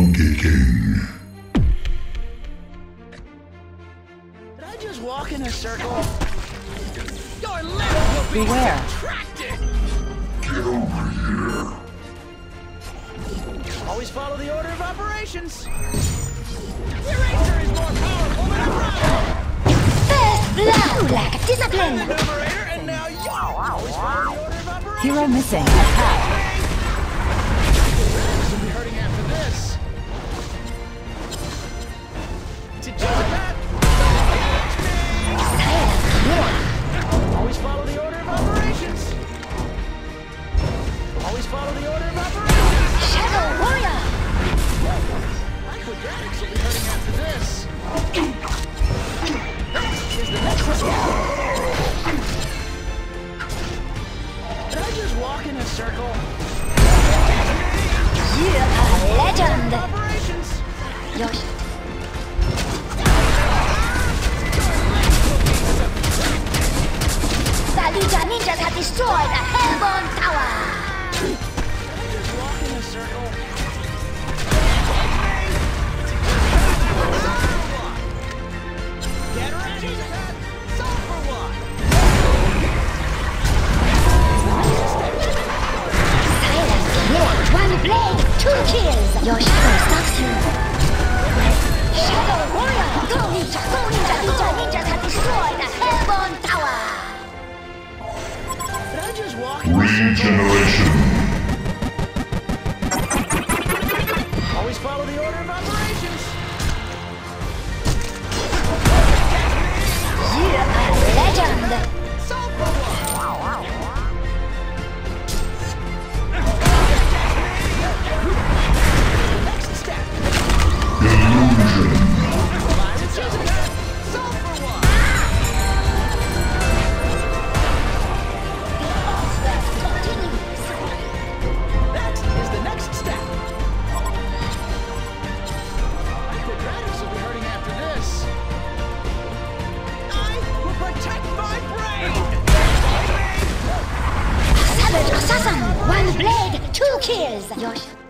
Monkey King. Did I just walk in a circle? Your lips will be Beware. subtracted! Get over here. Always follow the order of operations. The eraser is more powerful than a rock! First blood! Lack of discipline! The numerator, and now you! Always follow the order of operations. Hero missing. Attack. You'll be hurting after this. To Josephat! Always follow the order of operations. Always follow the order of operations. Shadow Warrior! My quadratics will be hurting after this. Here's the next one. Did I just walk in a circle? You are a legend! Operations. Yoshi. The Legion Ninjas have destroyed the Hellborn Tower! Did I just walk in a circle? Get ready! Solve for what? Silence! One blade, two kills! Yoshiko stalks you! Shadow Warrior! Go Ninja! Go Ninja! Legion Ninjas have destroyed the Hellborn Tower! Did I just walk in a circle? Regeneration. Always follow the order of operations. You are a legend! Solve for what? Next step. Illusion. To Josephat. Solve for what? That is the next step. My quadratics will be hurting after this. I will protect my brain! Savage Assassin! One blade, two kills! Yoshi.